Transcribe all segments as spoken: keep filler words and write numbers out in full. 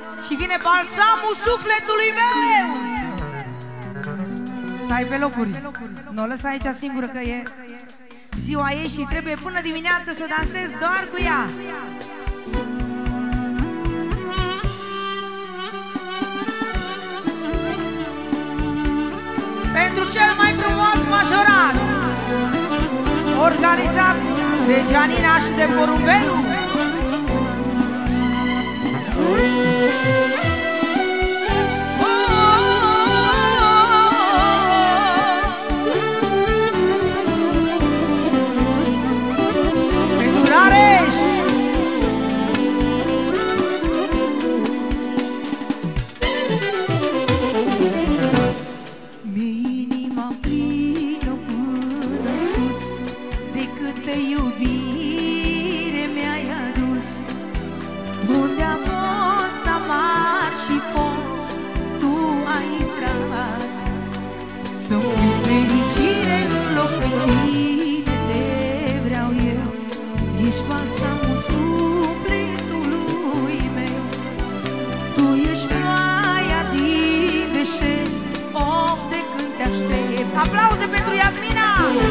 și vine balsamul sufletului meu. Stai pe locuri, nu o lăsa aici singură că e ziua ei și trebuie până dimineață să dansez doar cu ea. Pentru cel mai frumos majorat, organizat de Gianina și de Porumbelu. Pentru Rareș. Mi-e inima plină până sus, de câtă iubire mi-ai adus. Unde a fost amar și foc, tu ai intrat. Să-mi pui fericire în loc de tine, te vreau eu. Ești balsamul sufletului meu. Tu ești ploaia din deșert, of de când te aștept. Aplauze pentru Iasmina!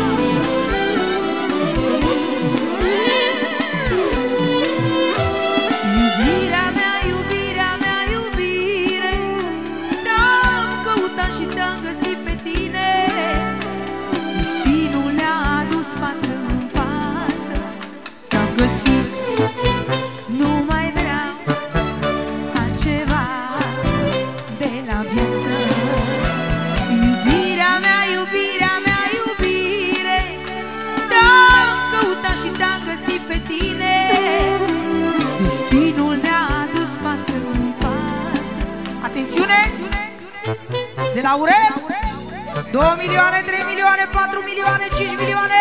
Iubirea mea, iubirea mea, iubire, te-am căutat și te-am găsit pe tine. Destinul ne-a adus față în față, te-am găsit, nu mai vreau altceva de la viață. Iubirea mea, iubirea mea, iubire, te-am căutat și te-am găsit pe tine. Destinul ne-a adus față în față. Atențiune! De la Aurel, două milioane, trei milioane, patru milioane, cinci milioane.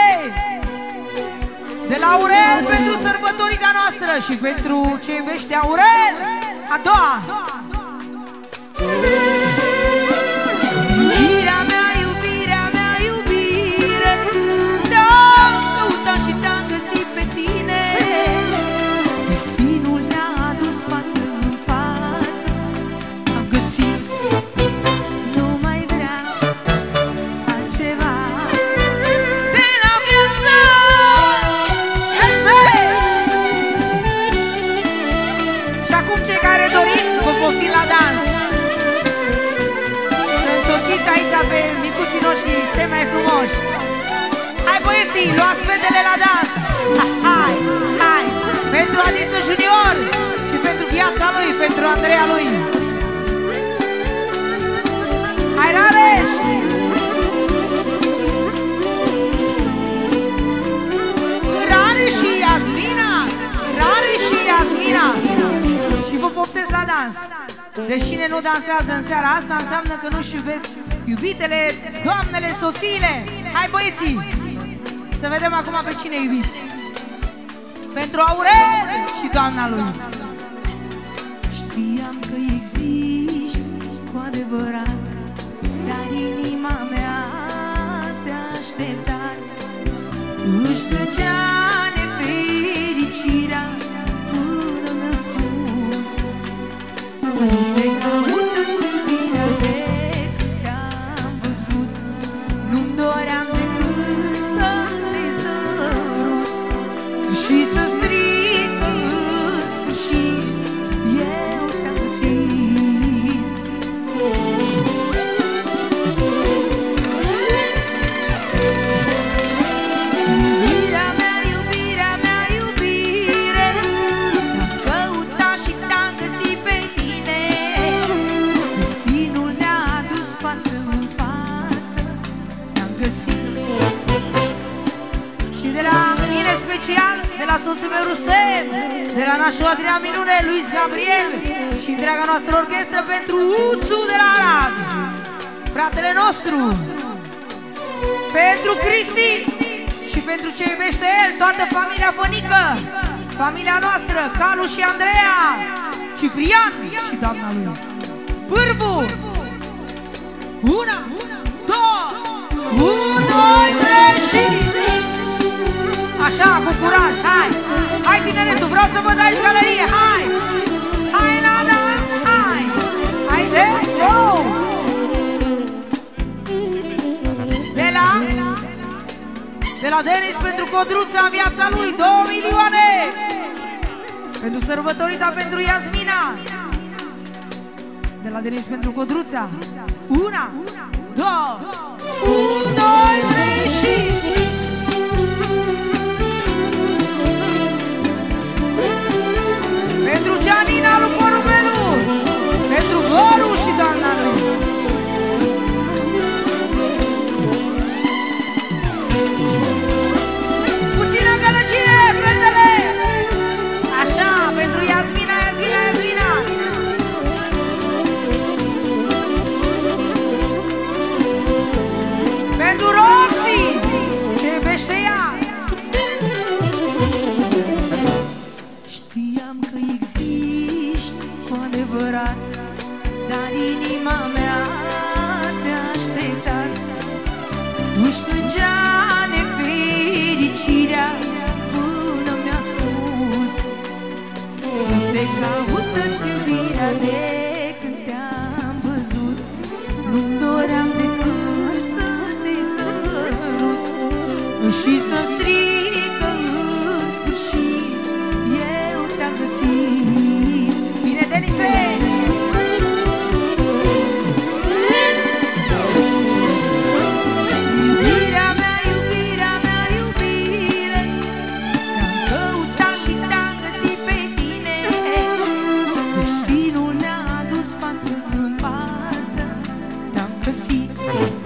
De la Aurel pentru sărbătorica noastră și pentru ce iubește Aurel, a doua. Iubirea mea, iubirea mea, iubire, te-am căutat și te-am găsit pe tine. Destinul ne-a adus față în față, am găsit, nu mai vreau altceva de la viață. Este! Și acum cei care doriți, vă poftim la dans. Să însoțiți aici pe micuții noștri cei mai frumoși. Hai băieții, luați fetele la dans. Hai, hai! Pentru Adiță Junior și pentru viața lui, pentru Andreea lui. Hai, Rareș! Rareș și Iasmina! Rareș și Iasmina! Și vă poftesc la dans. Deci cine nu dansează în seara asta înseamnă că nu-și iubesc iubitele, doamnele, soțiile. Hai băieții! Să vedem acum pe cine iubiți. Pentru Aurel și doamna lui. Știam că existi cu adevărat, dar inima mea te-a așteptat. Își plăcea nefericirea până mi-a spus: unde caută țipirea de când te-am văzut. Nu-mi doream decât să te sărut și să strig în sfârșit, eu te-am găsit. Iubirea mea, iubirea mea, iubire, te-am căutat și te-am găsit pe tine. Destinul ne-a adus față în față, te-am găsit. Și de la mine special, de la soțul meu Rustem, de la nașul Adrian Minune, Luis Gabriel și întreaga noastră orchestră pentru Uțu de la Arad, fratele nostru, pentru Cristi și pentru ce iubește el, toată familia Fănică, familia noastră, Calu și Andreea, Ciprian și doamna lui Vârbu. Una, două, unu, doi, trei și... Așa, cu curaj, hai! Hai tineretul, vreau să văd aici galerie, hai! Hai la dans, hai! la Denis pentru Codruța în viața lui, două milioane. Pentru sărbătorita pentru Iasmina. De la Denis pentru Codruța. Una, două, un, doi, trei și... Pentru Gianina lui Porumelu. Pentru Voru și doamna lui. Puțină gălăcie, fetele! Așa, pentru Iasmina, Iasmina, Iasmina. Pentru Roxy, ce iubește ea. Știam că existi cu adevărat, dar inima mea te-a așteptat. Nu-și plângea nefericirea până mi-a spus că te caută-ți iubirea de când te-am văzut. Nu-mi doream decât să te sărut și să strig că în sfârșit eu te-am găsit. Bine, Denise! Iubirea mea, iubirea mea, iubire, te-am căutat și te-am găsit pe tine. Destinul ne-a adus față în față, te-am găsit.